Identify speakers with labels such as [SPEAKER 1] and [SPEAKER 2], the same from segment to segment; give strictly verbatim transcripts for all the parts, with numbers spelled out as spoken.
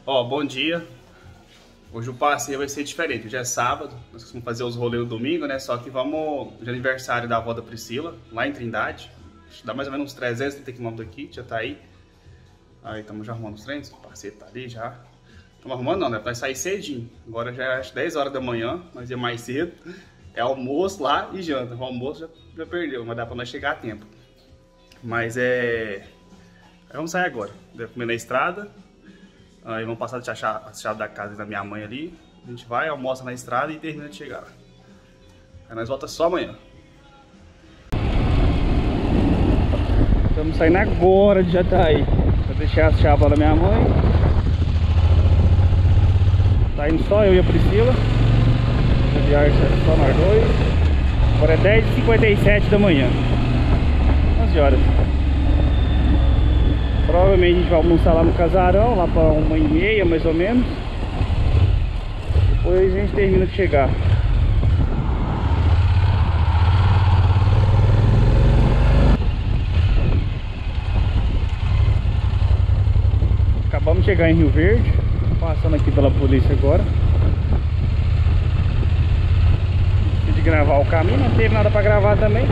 [SPEAKER 1] Ó, bom dia. Hoje o passeio vai ser diferente. Hoje é sábado, nós vamos fazer os rolês no domingo, né? Só que vamos de aniversário da avó da Priscila, lá em Trindade. Dá mais ou menos uns trezentos e trinta quilômetros daqui, já tá aí. Aí estamos já arrumando os treinos, o parceiro tá ali já. Estamos arrumando não, né? Nós sair cedinho. Agora já é às dez horas da manhã, nós ia mais cedo. É almoço lá e janta. O almoço já, já perdeu, mas dá pra nós chegar a tempo. Mas é... Aí vamos sair agora. Deve comer na estrada. Aí vamos passar a chave, a chave da casa da minha mãe ali. A gente vai, almoça na estrada e termina de chegar. Aí nós voltamos só amanhã. Estamos saindo agora de Jataí. Vou deixar as chaves lá da minha mãe. Tá indo só eu e a Priscila. A viagem é só nós dois. Agora é dez e cinquenta e sete da manhã. onze horas. Provavelmente a gente vai almoçar lá no casarão, lá para uma e meia mais ou menos. Depois a gente termina de chegar. Acabamos de chegar em Rio Verde. Passando aqui pela polícia agora. Decidi gravar o caminho, não teve nada para gravar também.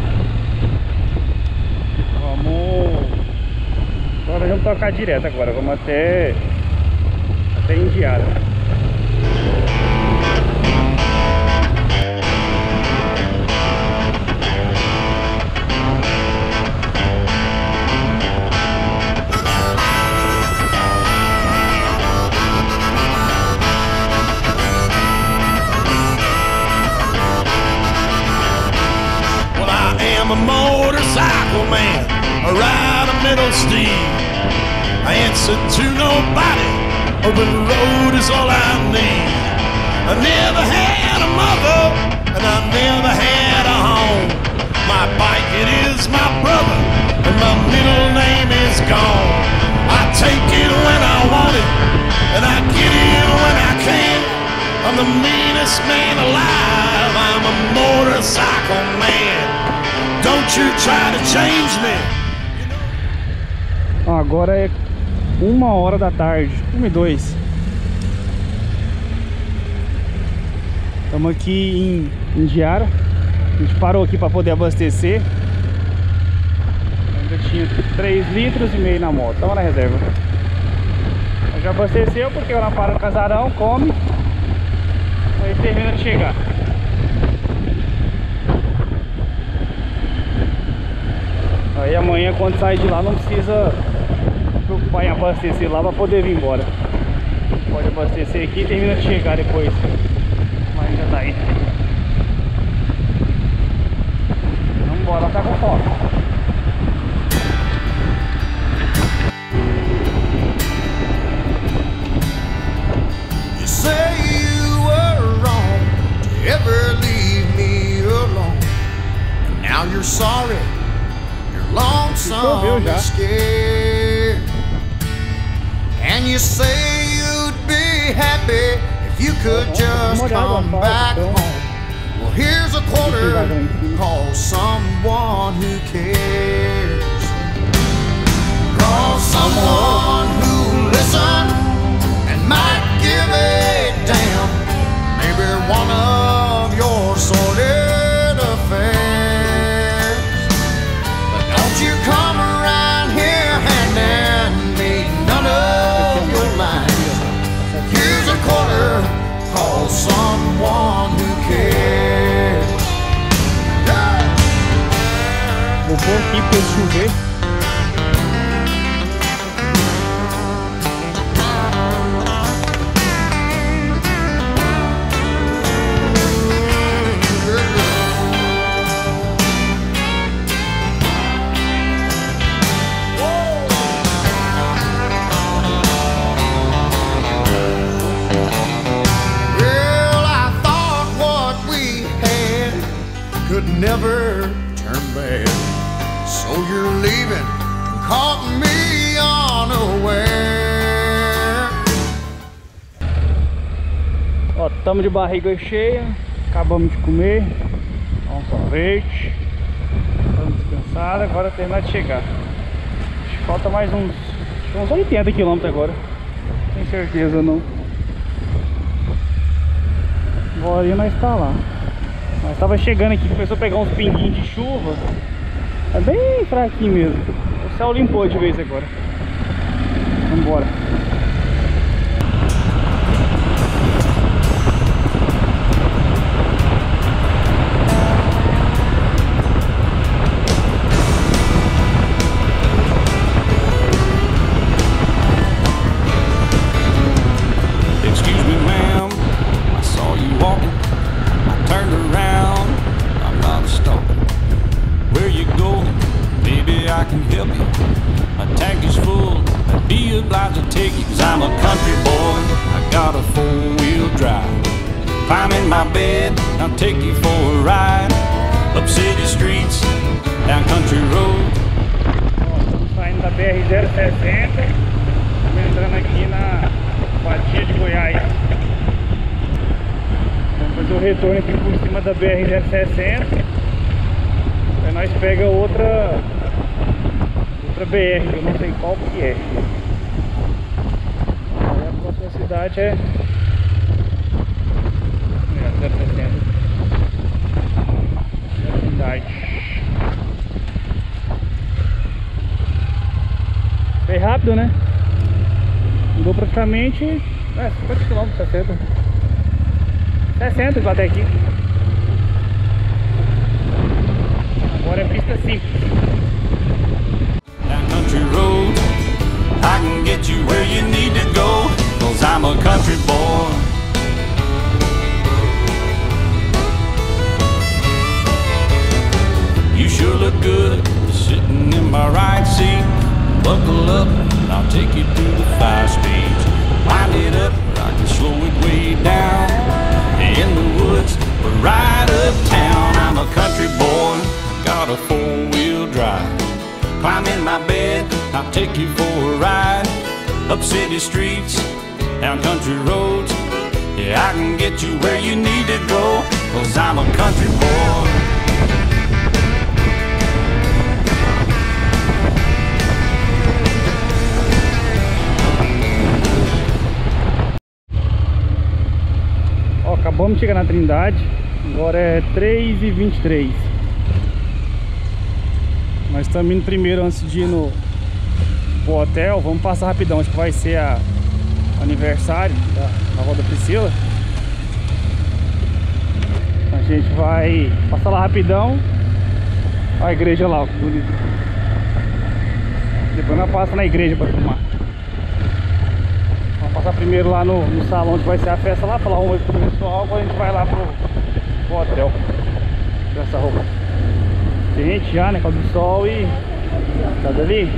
[SPEAKER 1] Vamos... Agora vamos tocar direto agora, vamos até até Indiara.
[SPEAKER 2] Well, I am a motorcycle man, I ride a middle steed. I answer to nobody, open road is all I need. I never had a mother, and I never had a home. My bike, it is my brother, and my middle name is gone. I take it when I want it, and I get it when I can. I'm the meanest man alive, I'm a motorcycle man. Don't you try to change me.
[SPEAKER 1] Agora é uma hora da tarde, uma e dois. Estamos aqui em Indiara. A gente parou aqui para poder abastecer. Ainda tinha três litros e meio na moto, estamos na reserva. Já abasteceu porque ela para no casarão, come. Aí termina de chegar. Aí amanhã quando sair de lá não precisa preocupar em abastecer lá para poder vir embora. Pode abastecer aqui e termina de chegar depois. Mas já tá aí. Vamos embora, tá com fome.
[SPEAKER 2] You say you were wrong to ever leave me alone, and now you're sorry. Lonesome and scared, and you say you'd be happy if you could just come back home. Well, here's a quarter, call someone who cares. Call someone who listens and might give a damn. Maybe one of your sordid affairs. You come around here handing me none of your lines. Here's a quarter, call someone who cares.
[SPEAKER 1] Vou pôr aqui para chover.
[SPEAKER 2] Never turn back, so you're leaving, caught me unaware.
[SPEAKER 1] Ó, estamos de barriga cheia, acabamos de comer, um sorvete, estamos descansados, agora terminar de chegar. Falta mais uns, uns oitenta quilômetros agora. Tem
[SPEAKER 3] certeza não. Agora nós tá lá. Nós tava chegando aqui, começou a pegar uns pinguinhos de chuva. É bem fraquinho mesmo. O céu limpou de vez agora. Vambora.
[SPEAKER 2] I'm a country boy, I got a four-wheel drive. Climb in my bed, I'll take you for a ride. Up city streets, down country roads.
[SPEAKER 3] Estamos saindo da B R zero sessenta, estamos entrando aqui na Batia de Goiás. Vamos fazer o retorno aqui por cima da B R zero sessenta. Aí nós pega outra outra B R, que eu não sei qual que é. A cidade é zero sessenta. É a cidade. Bem rápido, né? Andou praticamente é, cinquenta quilômetros, sessenta. sessenta até aqui. Agora é pista simples.
[SPEAKER 2] Down country road, I can get you where you need to go. Cause I'm a country boy. You sure look good sitting in my right seat. Buckle up and I'll take you through the five speeds. Wind it up, I can slow it way down. In the woods, but right uptown. I'm a country boy, got a four-wheel drive. Climb in my bed, I'll take you for a ride. Up city streets, down country roads, yeah, I can get you where you need to go. Cause I'm a country boy.
[SPEAKER 3] Ó, acabamos de chegar na Trindade. Agora é três e vinte e três. Nós estamos indo primeiro antes de ir no pro hotel. Vamos passar rapidão, acho que vai ser a aniversário da, da avó da Priscila. A gente vai passar lá rapidão. Olha a igreja lá, ó, que bonito. Depois nós passamos na igreja para filmar. Vamos passar primeiro lá no, no salão onde vai ser a festa lá, falar um oi pro pessoal. Agora a gente vai lá pro, pro hotel com essa roupa quente já, né, com o sol. E tá dali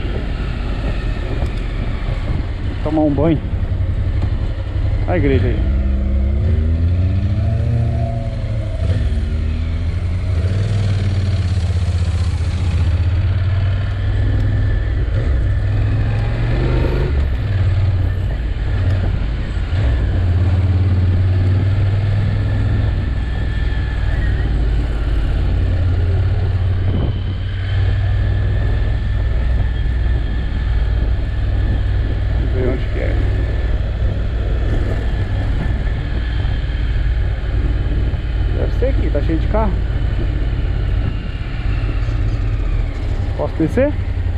[SPEAKER 3] tomar um banho. A igreja aí. Vamos ver onde que é. Aqui, tá cheio de carro. Posso descer?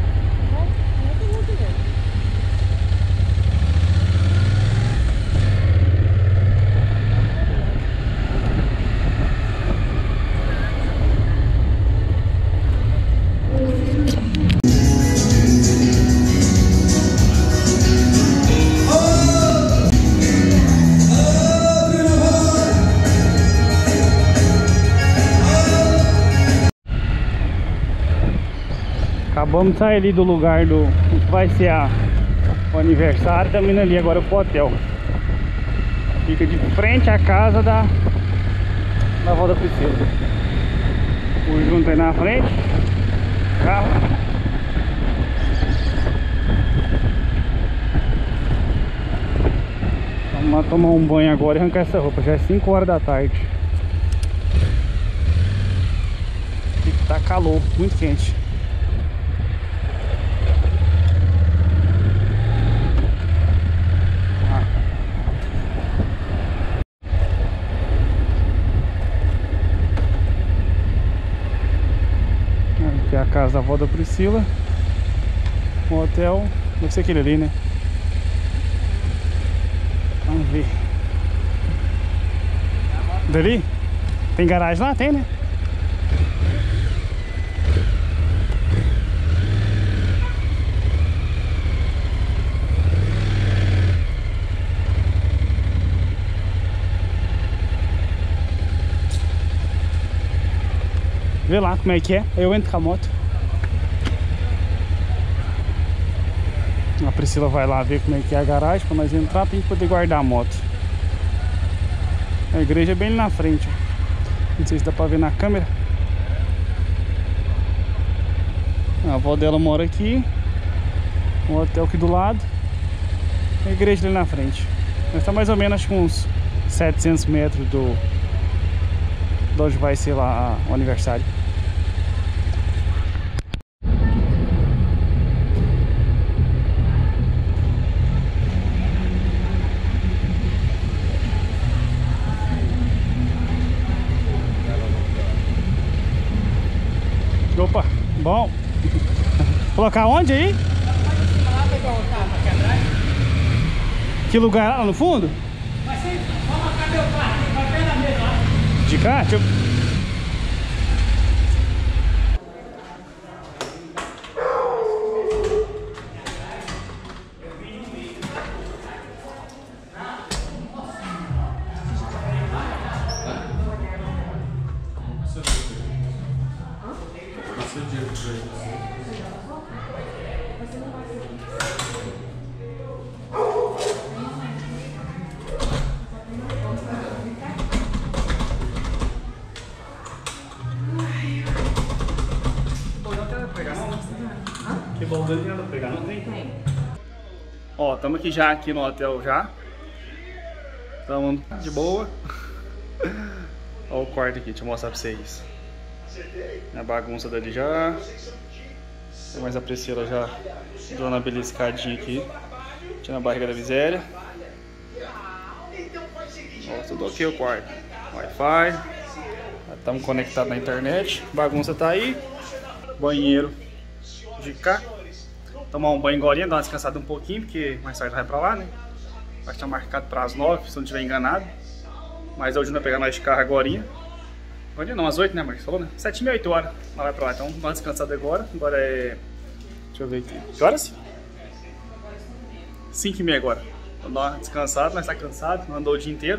[SPEAKER 3] Acabamos de sair ali do lugar do que vai ser a, o aniversário. Estamos indo ali agora pro hotel. Fica de frente à casa da, da avó da Priscila. O Junto aí na frente. Carro. Vamos lá tomar um banho agora e arrancar essa roupa. Já é cinco horas da tarde. E tá calor, muito quente. da avó da Priscila. O hotel deve ser aquele ali, né? Vamos ver. Dali? Tem garagem lá? Tem, né? Vê lá como é que é. Eu entro com a moto. A Priscila vai lá ver como é que é a garagem pra nós entrar, pra gente poder guardar a moto. A igreja é bem ali na frente. Não sei se dá pra ver na câmera. A avó dela mora aqui. O hotel aqui do lado. A igreja ali na frente. Nós tá mais ou menos, acho que uns setecentos metros do de onde vai ser lá o aniversário. Opa, bom. Colocar onde aí? Que lugar? Lá no fundo?
[SPEAKER 4] Vai ser, vamos marcar meu carro, vai pé na mesa lá.
[SPEAKER 3] De cá? Deixa eu...
[SPEAKER 1] Que bom, não adianta pegar, não tem? Tem. Ó, estamos aqui já aqui no hotel já. Estamos de boa. Ó o quarto aqui, deixa eu mostrar pra vocês. A bagunça dali já. Tem mais a Priscila já dando uma beliscadinha aqui. Tirando a barriga da miséria. Ó, tudo ok o quarto. Wi-Fi. Estamos conectados na internet. Bagunça tá aí. Banheiro de cá. Tomar um banho agora, dar uma descansada um pouquinho, porque mais tarde vai pra lá, né? Vai estar marcado para as nove, se eu não estiver enganado. Mas hoje não vai pegar nós de carro agora. Agora não, às oito, né, Marcos? Falou, né? sete e meia, oito horas. Nós vai pra lá. Então, dá uma descansada agora. Agora é... Deixa eu ver aqui. Que horas? cinco e meia agora. Então, dá uma descansada. Nós tá cansado, não andou o dia inteiro.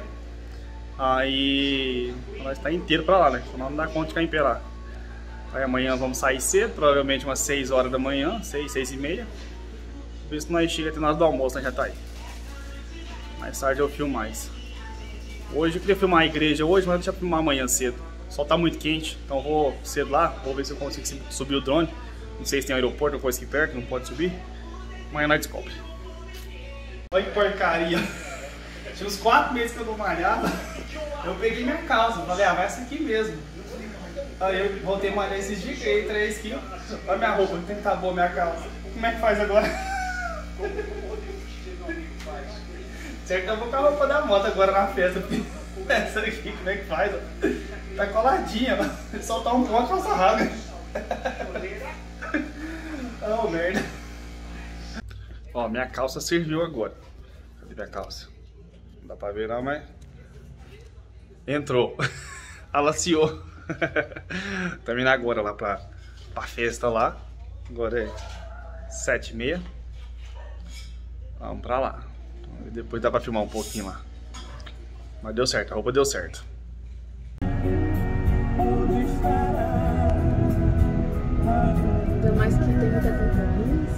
[SPEAKER 1] Aí... Nós tá inteiro pra lá, né? Então, não dá conta de ficar em pé lá. Aí amanhã vamos sair cedo, provavelmente umas seis horas da manhã, seis, seis e meia. Ver se nós chega até na hora do almoço, nós já tá aí. Mais tarde eu filmo mais. Hoje eu queria filmar a igreja hoje, mas deixa eu filmar amanhã cedo. O sol tá muito quente, então eu vou cedo lá, vou ver se eu consigo subir o drone. Não sei se tem aeroporto ou coisa aqui perto, não pode subir. Amanhã nós descobre. Olha que porcaria. Tinha uns quatro meses que eu não malhava. Eu peguei minha calça, falei, ah, vai essa aqui mesmo. Aí eu voltei a malhar esses dias, ganhei três quilos. Olha minha roupa, tem que tá boa minha calça. Como é que faz agora? Certo que eu vou com a roupa da moto agora na festa. Essa aqui, como é que faz? Tá coladinha, ó. Soltar um ponto, a calça rasga. Oh, merda. Ó, minha calça serviu agora. Cadê minha calça? Não dá pra ver não, mas... Entrou. Alaciou. Terminar agora lá pra, pra festa lá. Agora é sete e meia. Vamos pra lá. Depois dá pra filmar um pouquinho lá. Mas deu certo, a roupa deu certo.
[SPEAKER 5] Ainda mais que tem muita compromisso.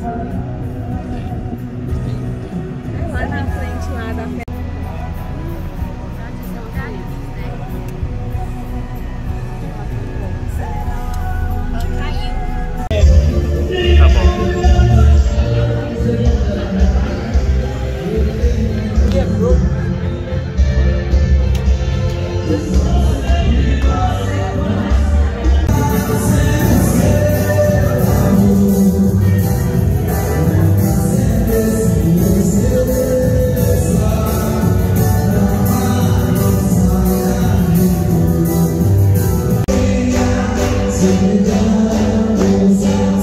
[SPEAKER 5] É lá na frente lá da festa.
[SPEAKER 1] Tá bom.
[SPEAKER 2] Sit down,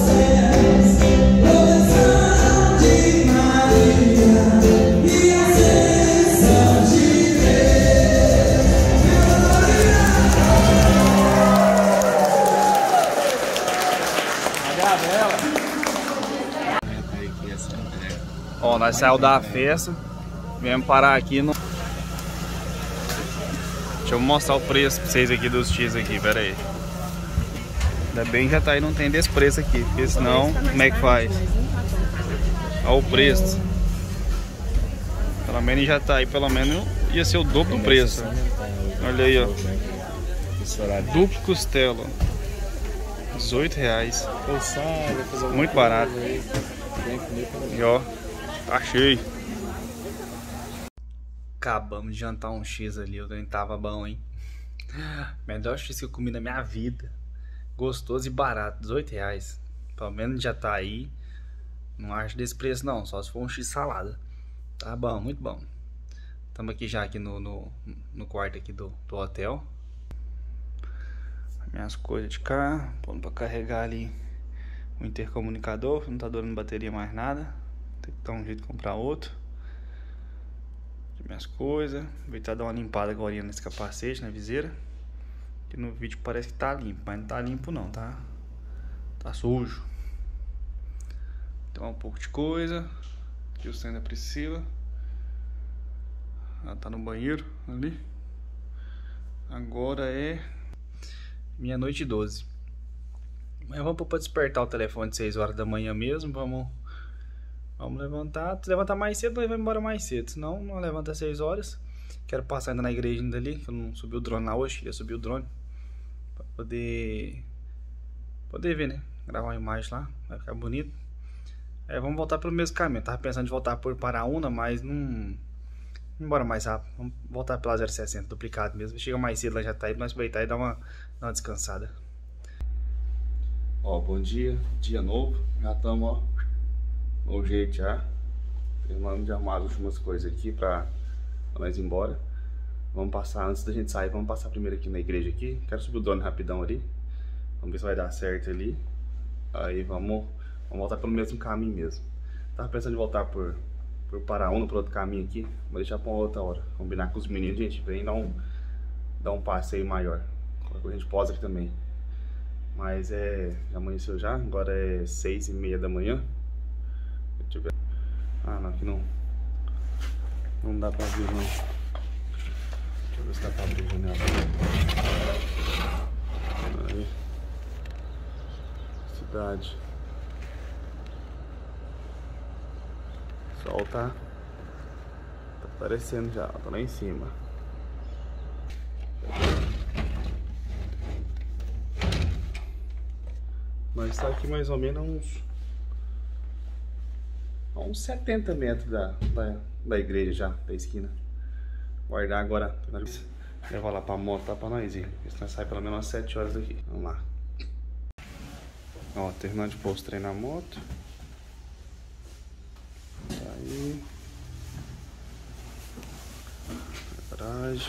[SPEAKER 1] Nós saímos da festa, viemos parar aqui no... Deixa eu mostrar o preço pra vocês aqui dos X aqui, pera aí. Ainda bem que já tá aí, não tem desse preço aqui, porque senão, como é que faz? Olha o preço. Pelo menos já tá aí, pelo menos ia ser o dobro do preço. Olha aí, ó. Duplo costela. dezoito reais. Muito barato. E ó, achei. Acabamos de jantar um X ali, o trem tava bom, hein? Melhor X que eu comi na minha vida. Gostoso e barato, dezoito reais. Pelo menos já tá aí. Não acho desse preço não, só se for um X salada. Tá bom, muito bom. Estamos aqui já aqui no, no, no quarto aqui do, do hotel. Minhas coisas de cá, pondo pra carregar ali o intercomunicador, não tá dando bateria mais nada. Tem que dar um jeito de comprar outro. Minhas coisas, vou tentar dar uma limpada agora nesse capacete, na viseira. Que no vídeo parece que tá limpo, mas não tá limpo não, tá? Tá sujo. Então um pouco de coisa. Aqui o stand da Priscila. Ela tá no banheiro ali. Agora é meia-noite e doze. Mas vamos pra despertar o telefone de seis horas da manhã mesmo. Vamos Vamos levantar. Se levantar mais cedo, nós vamos embora mais cedo. Senão não levanta às seis horas. Quero passar ainda na igreja ainda ali, que eu não subi o drone lá hoje. Queria subir o drone pra poder Poder ver, né? Gravar uma imagem lá, vai ficar bonito. É, vamos voltar pelo mesmo caminho. Tava pensando em voltar por Paraúna, mas não... Embora mais rápido. Vamos voltar pela zero sessenta duplicado mesmo. Chega mais cedo, lá já tá aí, nós aproveitar e dar uma, dar uma descansada. Ó, bom dia, dia novo. Já estamos, ó, no jeito já. Terminamos de arrumar as últimas coisas aqui pra, pra nós ir embora. Vamos passar, antes da gente sair, vamos passar primeiro aqui na igreja aqui. Quero subir o drone rapidão ali. Vamos ver se vai dar certo ali. Aí vamos, vamos voltar pelo mesmo caminho mesmo. Tava pensando em voltar por, por Paraúna, por outro caminho aqui. Vou deixar pra uma outra hora. Combinar com os meninos, gente, vem dar um, dar um passeio maior. A gente posa aqui também. Mas é, já amanheceu já, agora é seis e meia da manhã. Deixa eu ver. Ah, não, aqui não. Não dá pra ver não. Deixa eu ver se dá pra abrir a janela. Aí. Cidade. O sol tá, tá aparecendo já, tá lá em cima. Mas tá aqui mais ou menos uns, uns setenta metros da, da, da igreja já, da esquina. Guardar agora, levar lá pra moto, tá pra nós ir. Isso nós sai pelo menos umas sete horas daqui. Vamos lá. Ó, terminando de pôr os trem na moto. Tá aí. Garagem.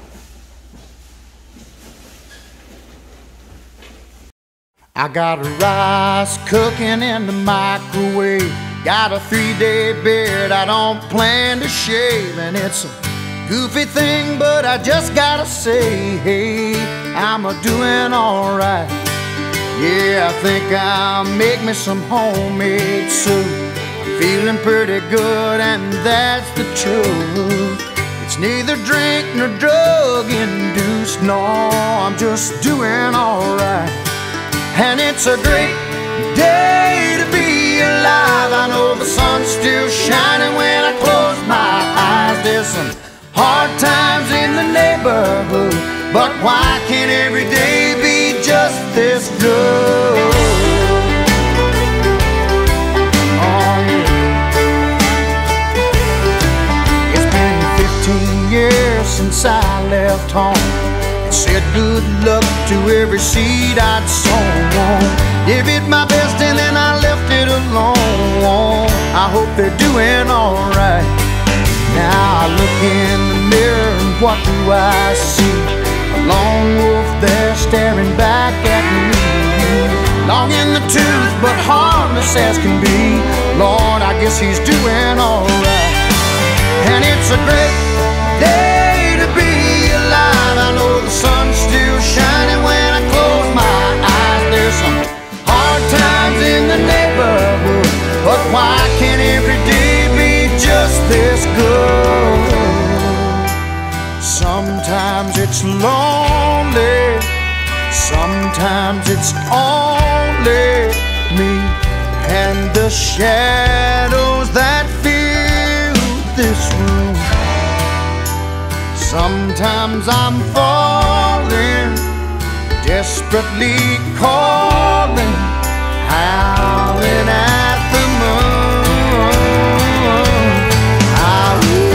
[SPEAKER 2] I got a rice cooking in the microwave. Got a three-day beard I don't plan to shave. And it's a goofy thing, but I just gotta say, hey, I'm a doing alright. Yeah, I think I'll make me some homemade soup. I'm feeling pretty good, and that's the truth. It's neither drink nor drug induced. No, I'm just doing alright. And it's a great day to be alive. I know the sun's still shining when I close my eyes. There's some hard times in the neighborhood, but why can't every day be just this good? Oh yeah. It's been fifteen years since I left home. Said good luck to every seed I'd sown. Gave it my best and then I left it alone. I hope they're doing alright. Now I look in the mirror and what do I see? A lone wolf there staring back at me. Long in the tooth but harmless as can be. Lord, I guess he's doing alright. And it's a great day to be alive. I know the sun's still shining when I close my eyes. There's some hard times in the neighborhood, but why can't every day be shadows that fill this room. Sometimes I'm falling, desperately calling, howling at the moon. I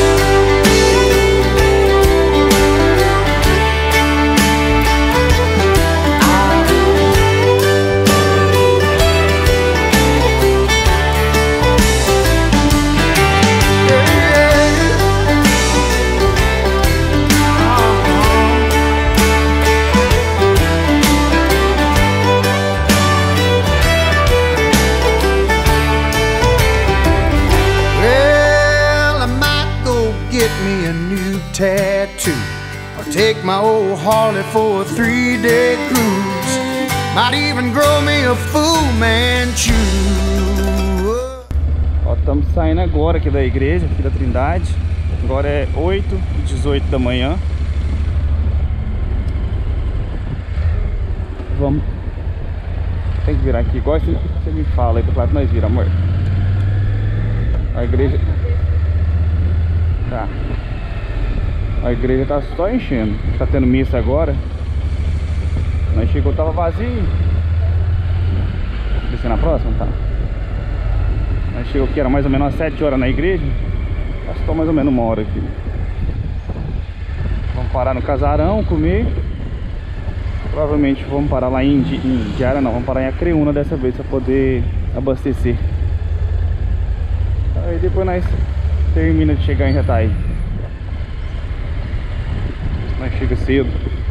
[SPEAKER 2] tattoo, or take my old Harley for a three-day cruise. Might even grow me a Fu Manchu.
[SPEAKER 3] Ó, estamos saindo agora aqui da igreja, aqui da Trindade. Agora é oito e dezoito da manhã. Vamos. Tem que virar aqui, igual assim que você me fala aí pro lado que nós vira, amor. A igreja. Tá. A igreja tá só enchendo. Tá tendo missa agora. Nós chegou, tava vazio. Descer na próxima, tá? Nós chegou aqui, era mais ou menos umas sete horas na igreja. Passou mais ou menos uma hora aqui. Vamos parar no casarão, comer. Provavelmente vamos parar lá em, em Diara, não. Vamos parar em Acreúna dessa vez, pra poder abastecer. Aí depois nós termina de chegar em Jataí. Nós chega cedo.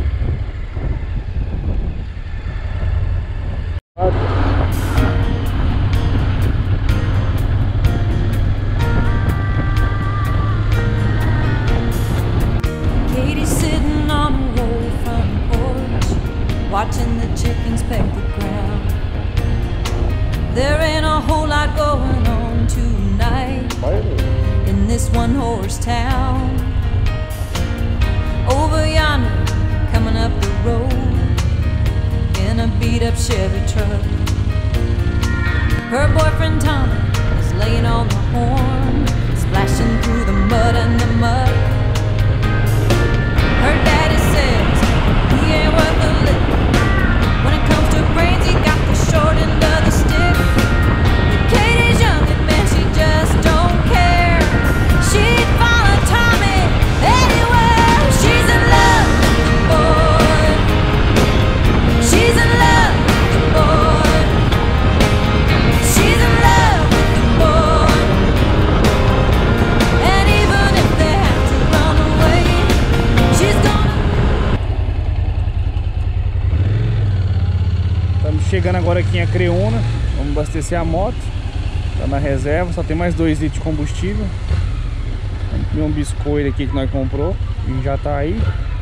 [SPEAKER 6] Katie's sitting on a roll front porch, watching the chickens peck the ground. There ain't a whole lot going on tonight in this one horse town. Over yonder, coming up the road in a beat-up Chevy truck. Her boyfriend Tommy is laying on the horn, splashing through the mud and the muck. Her daddy says he ain't worth a lick. When it comes to brains, he got the short end of the stick. But Katie's young and man, she just don't care. She'd follow Tommy anywhere. She's in love with the boy. She's in love with the boy. She's in love with the boy. And even if they have to run away, she's gonna.
[SPEAKER 3] Estamos chegando agora aqui em Acreúna. Vamos abastecer a moto. Tá na reserva, só tem mais dois litros de combustível. Vamos comer um biscoito aqui que nós comprou. E já tá aí.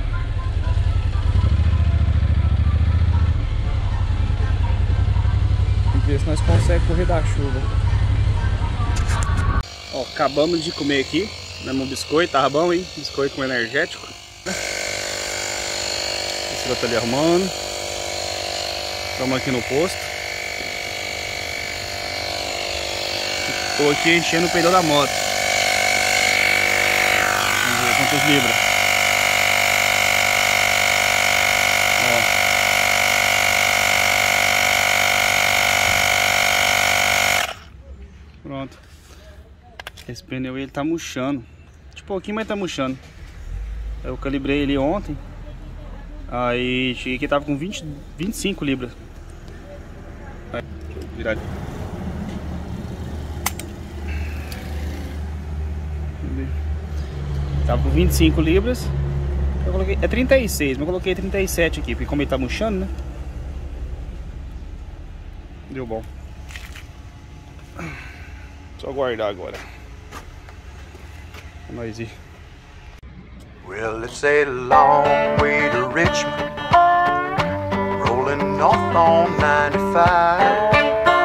[SPEAKER 3] Vamos ver se nós conseguimos correr da chuva.
[SPEAKER 1] Ó, acabamos de comer aqui. Damos um biscoito, tava bom, hein? Biscoito com energético. Esse outro ali arrumando. Estamos aqui no posto. Tô aqui enchendo o pneu da moto. Vamos ver quantos libras. Pronto. Esse pneu ele tá murchando. De pouquinho, mas tá murchando. Eu calibrei ele ontem. Aí cheguei aqui, tava com vinte, vinte e cinco libras. Aí, deixa eu virar ali. Tava com vinte e cinco libras. Eu coloquei, é trinta e seis, mas eu coloquei trinta e sete aqui, porque como ele tá murchando, né? Deu bom. Só guardar agora. Pra nós ir.
[SPEAKER 2] Well, it's a long way to Richmond, rolling north on ninety-five,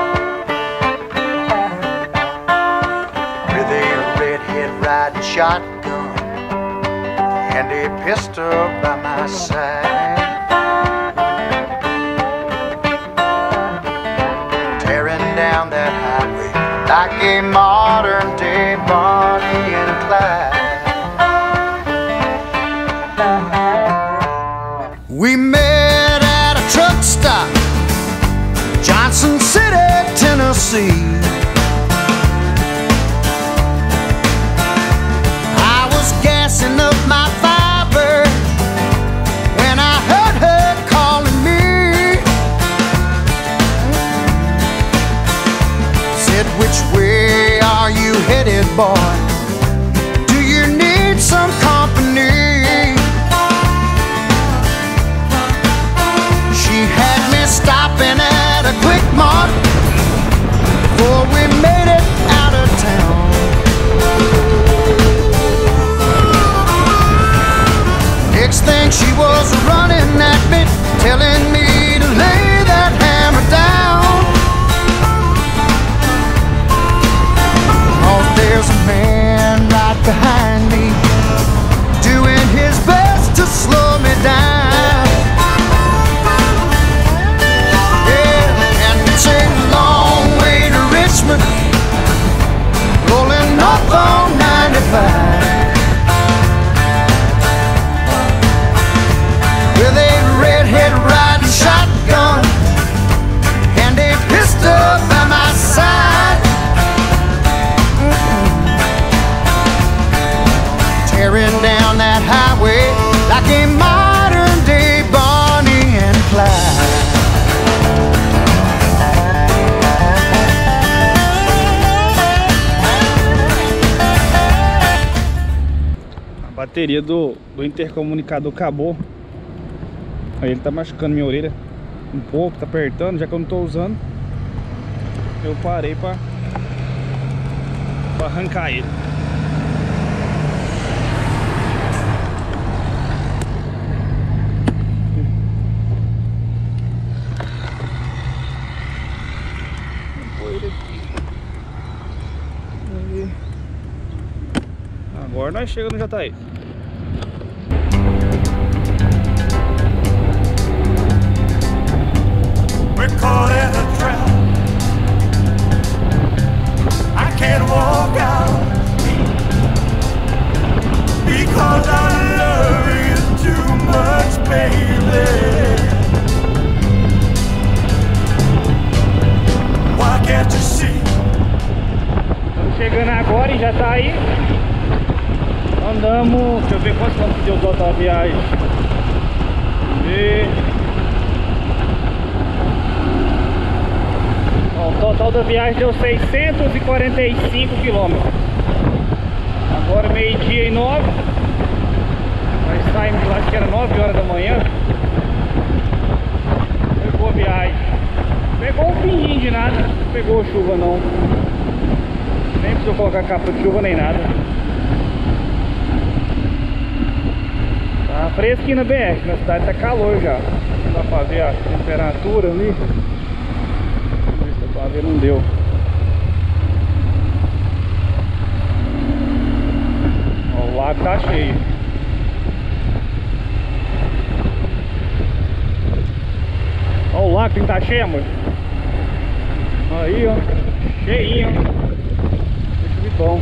[SPEAKER 2] with a redhead riding shotgun and a pistol by my side, tearing down that highway like a modern day Bonnie and Clyde. We met at a truck stop, Johnson City, Tennessee. I was gassing up my Firebird when I heard her calling me. Said, which way are you headed, boy? Do you need some company? She had me stopping at a Quick Mart before we made it out of town. Next thing she was running at me, telling me to lay that hammer down. Oh, there's a man right behind me, doing his best to slow me down. Yeah, and it's a long way to Richmond, rolling up on ninety-five. With a redhead riding shotgun and a pistol by my side, tearing down that highway like a modern day Bonnie and Clyde.
[SPEAKER 3] A bateria do, do intercomunicador acabou. Aí ele tá machucando minha orelha um pouco, tá apertando, já que eu não tô usando. Eu parei pra, pra arrancar ele. Vou pôr ele aqui. Aí. Agora nós chegamos no Jataí.
[SPEAKER 2] We're caught in a trap. I can't walk out because I love you too much, baby. Why can't you see?
[SPEAKER 3] Estamos chegando agora em Jataí. Andamos, deixa eu ver quantos quilômetros deu total a viagem. E... Bom, o total da viagem deu seiscentos e quarenta e cinco quilômetros. Agora meio-dia e nove. Nós saímos de lá, acho que era nove horas da manhã. Foi boa viagem. Pegou um pinguinho de nada, não pegou chuva não. Nem precisou colocar capa de chuva nem nada. Tá fresquinho na B R, na cidade tá calor já. Dá pra ver a temperatura ali. Pra ver, não deu. Ó, o lago tá cheio. Ó, o lago que tá cheio, amor. Aí, ó. Cheinho, ó. Deixa eu bom.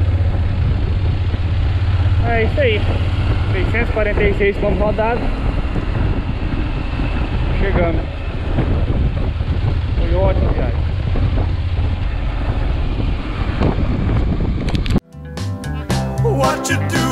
[SPEAKER 3] É isso aí. seiscentos e quarenta e seis quilômetros rodados. Chegamos. Foi ótimo, viagem.
[SPEAKER 2] What you do?